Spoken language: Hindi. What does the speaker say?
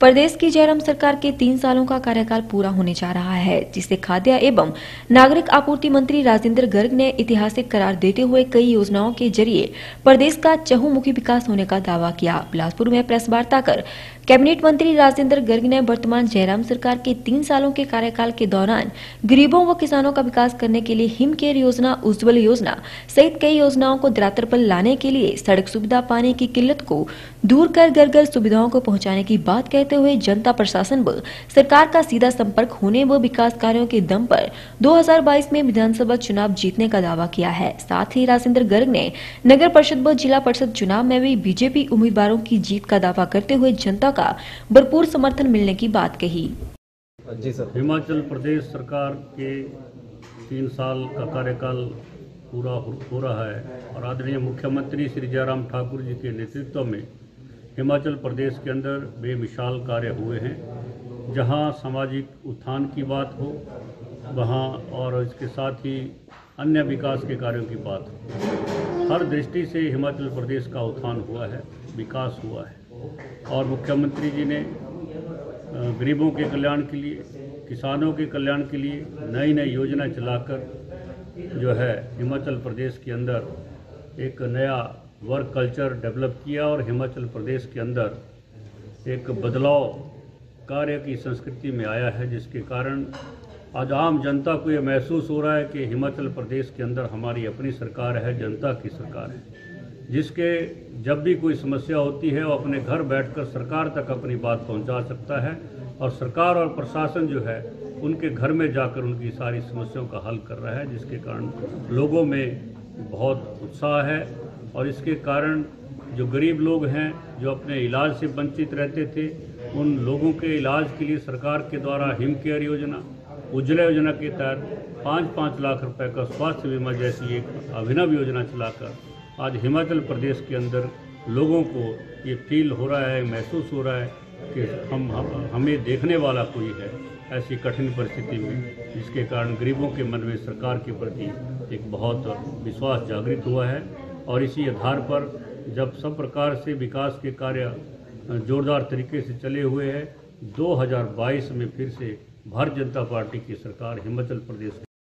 प्रदेश की जयराम सरकार के 3 सालों का कार्यकाल पूरा होने जा रहा है, जिसे खाद्य एवं नागरिक आपूर्ति मंत्री राजेंद्र गर्ग ने ऐतिहासिक करार देते हुए कई योजनाओं के जरिए प्रदेश का चहुमुखी विकास होने का दावा किया। बिलासपुर में प्रेस वार्ता कर कैबिनेट मंत्री राजेंद्र गर्ग ने वर्तमान जयराम सरकार के 3 सालों के कार्यकाल के दौरान गरीबों व किसानों का विकास करने के लिए हिम केयर योजना, उज्ज्वल योजना सहित कई योजनाओं को धरातल पर लाने के लिए सड़क सुविधा, पानी की किल्लत को दूर कर घर-घर सुविधाओं को पहुंचाने की बात कहते हुए जनता प्रशासन व सरकार का सीधा संपर्क होने व विकास कार्यों के दम पर 2022 में विधानसभा चुनाव जीतने का दावा किया है। साथ ही राजेंद्र गर्ग ने नगर परिषद व जिला परिषद चुनाव में भी बीजेपी उम्मीदवारों की जीत का दावा करते हुए जनता का भरपूर समर्थन मिलने की बात कही। जी सर। हिमाचल प्रदेश सरकार के 3 साल का कार्यकाल पूरा हो रहा है और आदरणीय मुख्यमंत्री श्री जयराम ठाकुर जी के नेतृत्व में हिमाचल प्रदेश के अंदर बेमिसाल कार्य हुए हैं। जहां सामाजिक उत्थान की बात हो वहां और इसके साथ ही अन्य विकास के कार्यों की बात हो, हर दृष्टि से हिमाचल प्रदेश का उत्थान हुआ है, विकास हुआ है। और मुख्यमंत्री जी ने गरीबों के कल्याण के लिए, किसानों के कल्याण के लिए नई नई योजना चलाकर जो है हिमाचल प्रदेश के अंदर एक नया वर्क कल्चर डेवलप किया और हिमाचल प्रदेश के अंदर एक बदलाव कार्य की संस्कृति में आया है, जिसके कारण आज आम जनता को ये महसूस हो रहा है कि हिमाचल प्रदेश के अंदर हमारी अपनी सरकार है, जनता की सरकार है, जिसके जब भी कोई समस्या होती है वो अपने घर बैठकर सरकार तक अपनी बात पहुंचा सकता है और सरकार और प्रशासन जो है उनके घर में जाकर उनकी सारी समस्याओं का हल कर रहा है, जिसके कारण लोगों में बहुत उत्साह है। और इसके कारण जो गरीब लोग हैं, जो अपने इलाज से वंचित रहते थे, उन लोगों के इलाज के लिए सरकार के द्वारा हिम केयर योजना, उज्ज्वला योजना के तहत 5-5 लाख रुपए का स्वास्थ्य बीमा जैसी एक अभिनव योजना चलाकर आज हिमाचल प्रदेश के अंदर लोगों को ये फील हो रहा है, महसूस हो रहा है कि हमें देखने वाला कोई है ऐसी कठिन परिस्थिति में, जिसके कारण गरीबों के मन में सरकार के प्रति एक बहुत विश्वास जागृत हुआ है। और इसी आधार पर जब सब प्रकार से विकास के कार्य जोरदार तरीके से चले हुए हैं, 2022 में फिर से भारतीय जनता पार्टी की सरकार हिमाचल प्रदेश